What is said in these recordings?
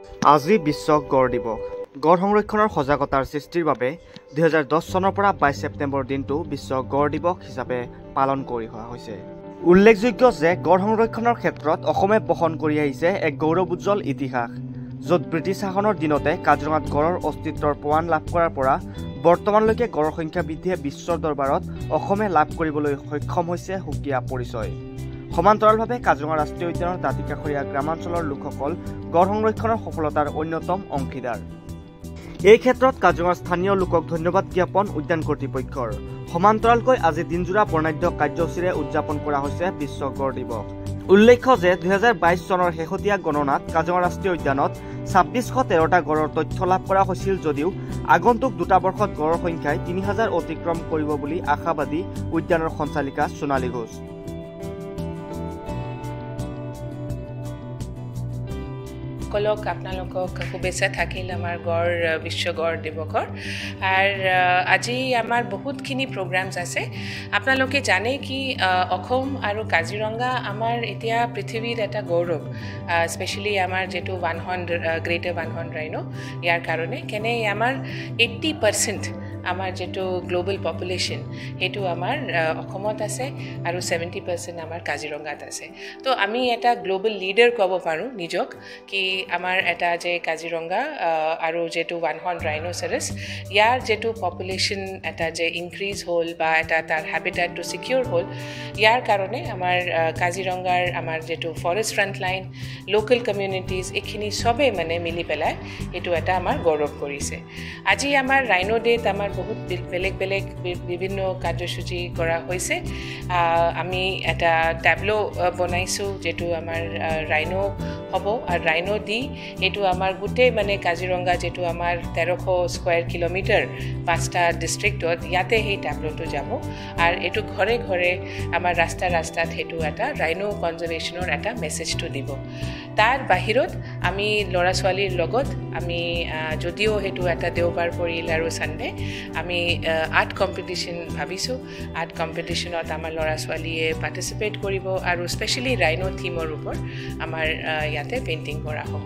আজি বিশ্ব গড় দিৱস। গড় সংৰক্ষণৰ সজাগতাৰ সৃষ্টিৰ বাবে 2010 চনৰ পৰা 22 ছেপ্টেম্বৰ দিনটো বিশ্ব গড় দিৱস হিচাপে পালন কৰি অহা হৈছে। উল্লেখযোগ্য যে গড় সংৰক্ষণৰ ক্ষেত্ৰত অসমে বহন কৰি আহিছে এক গৌৰৱোজ্জ্বল ইতিহাস, য'ত ব্ৰিটিছ শাসনৰ দিনতে কাজিৰঙাত গড়ৰ অস্তিত্বৰ প্ৰমাণ লাভ কৰাৰ পৰা বৰ্তমানলৈকে গড়ৰ সংখ্যা বৃদ্ধিয়ে বিশ্বৰ দৰবাৰত অসমে লাভ কৰিবলৈ সক্ষম হৈছে সুকীয়া পৰিচয়। সমান্তৰালভাৱে কাজিৰঙা ৰাষ্ট্ৰীয় উদ্যানৰ দাঁতিকাষৰীয়া গ্ৰামাঞ্চলৰ লোকসকল গড় সংৰক্ষণৰ সফলতাৰ অন্যতম অংশীদাৰ। এই ক্ষেত্ৰত কাজিৰঙাৰ স্থানীয় লোকক ধন্যবাদ জ্ঞাপন উদ্যান কৰ্তৃপক্ষৰ। সমান্তৰালকৈ আজি দিনজোৰা বৰ্ণাঢ্য কাৰ্যসূচীৰে উদযাপন কৰা হৈছে বিশ্ব গড় দিৱস। উল্লেখ্য যে 2022 চনৰ শেহতীয়া গণনাত কাজিৰঙা ৰাষ্ট্ৰীয় উদ্যানত 2613টা গড়ৰ তথ্য লাভ কৰা হৈছিল যদিও আগন্তুক 2 বৰ্ষত গড়ৰ সংখ্যাই 3000 অতিক্ৰম কৰিব বুলি আশাবাদী উদ্যানৰ সঞ্চালিকা সোণালী ঘোষ। সকলক আপোনালোকক শুভেচ্ছা থাকিল আমাৰ গড় বিশ্ব গড় দিৱসৰ। আৰু আজি আমাৰ বহুতখিনি প্ৰগ্ৰামছ আছে। আপোনালোকে জানে কি অসম আৰু কাজিৰঙা আমাৰ এতিয়া পৃথিৱীৰ এটা গৌৰৱ, স্পেচিয়েলি আমাৰ যেটো গ্ৰেটাৰ 100 ৰাইনো ইয়াৰ কাৰণে কেনে আমাৰ 80% আমাৰ যেটো গ্লোবাল পপুলেশ্যন সেইটো আমাৰ অসমত আছে আৰু 70% আমাৰ কাজিৰঙাত আছে। তো আমি এটা গ্লোবাল লিডাৰ ক'ব পাৰোঁ নিজক কি আমাৰ এটা যে কাজিৰঙা আৰু যেটো 100 ৰাইনোচেৰাছ ইয়াৰ যেটো পপুলেশ্যন এটা যে ইনক্ৰিজ হ'ল বা এটা তাৰ হেবিটেটটো সিকিউৰ হ'ল, ইয়াৰ কাৰণে আমাৰ কাজিৰঙাৰ আমাৰ যেটো forest front line local communities এইখিনি সবে মানে মিলি পেলাই এইটো এটা আমাৰ গৌৰৱ কৰিছে। আজি আমাৰ ৰাইনো ডেত আমাৰ বহুত বেলেগ বেলেগ বিভিন্ন কাৰ্যসূচী কৰা হৈছে। আমি এটা ট্যাবলো বনাইছোঁ যেটো আমাৰ ৰাইনো হ'ব আৰু ৰাইনো দি এইটো আমাৰ গোটেই মানে কাজিৰঙা যেটো আমাৰ 1300 স্কয়াৰ কিলোমিটাৰ 5টা ডিষ্ট্ৰিক্টত ইয়াতে সেই ট্যাবলোটো যাব আৰু এইটো ঘৰে ঘৰে আমাৰ ৰাস্তাত সেইটো এটা ৰাইনো কনজাৰভেশ্যনৰ এটা মেছেজটো দিব। তাৰ বাহিৰত আমি ল'ৰা ছোৱালীৰ লগত আমি যদিও সেইটো এটা দেওবাৰ পৰিল আৰু সানডে আমি আৰ্ট কম্পিটিশ্যন ভাবিছোঁ। আৰ্ট কম্পিটিশ্যনত আমাৰ ল'ৰা ছোৱালীয়ে পাৰ্টিচিপেট কৰিব আৰু স্পেচিয়েলি ৰাইনো থিমৰ ওপৰত আমাৰ ইয়াতে পেইণ্টিং কৰা হ'ব।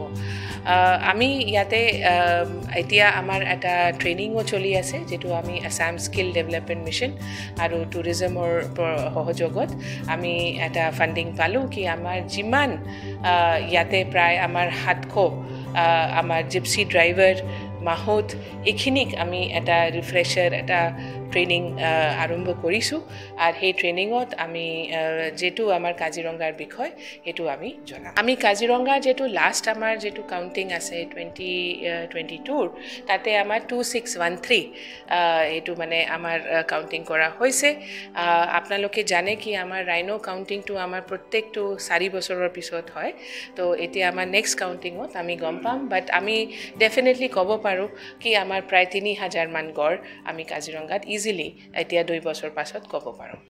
আমি ইয়াতে এতিয়া আমাৰ এটা ট্ৰেইনিঙো চলি আছে যেটো আমি আসাম স্কিল ডেভেলপমেণ্ট মিছন আৰু টুৰিজমৰ সহযোগত আমি এটা ফাণ্ডিং পালোঁ কি আমাৰ যিমান ইয়াতে প্ৰায় আমাৰ 700 আমাৰ জিপচি ড্ৰাইভাৰ মাহত এইখিনিক আমি এটা ৰিফ্ৰেছাৰ এটা ট্ৰেইনিং আৰম্ভ কৰিছোঁ আৰু সেই ট্ৰেইনিঙত আমি যেটো আমাৰ কাজিৰঙাৰ বিষয় সেইটো আমি জনাম। আমি কাজিৰঙা যেটো লাষ্ট আমাৰ যেটো কাউণ্টিং আছে 2022 তাতে আমাৰ 2613 এইটো মানে আমাৰ কাউণ্টিং কৰা হৈছে। আপোনালোকে জানে কি আমাৰ ৰাইনো কাউণ্টিংটো আমাৰ প্ৰত্যেকটো 4 বছৰৰ পিছত হয়। তো এতিয়া আমাৰ নেক্সট কাউণ্টিঙত আমি গম পাম, বাট আমি ডেফিনেটলি ক'ব পাৰোঁ কি আমাৰ প্ৰায় 3000 মান গড় আমি কাজিৰঙাত ইজিলি এতিয়া 2 বছৰ পাছত ক'ব পাৰোঁ।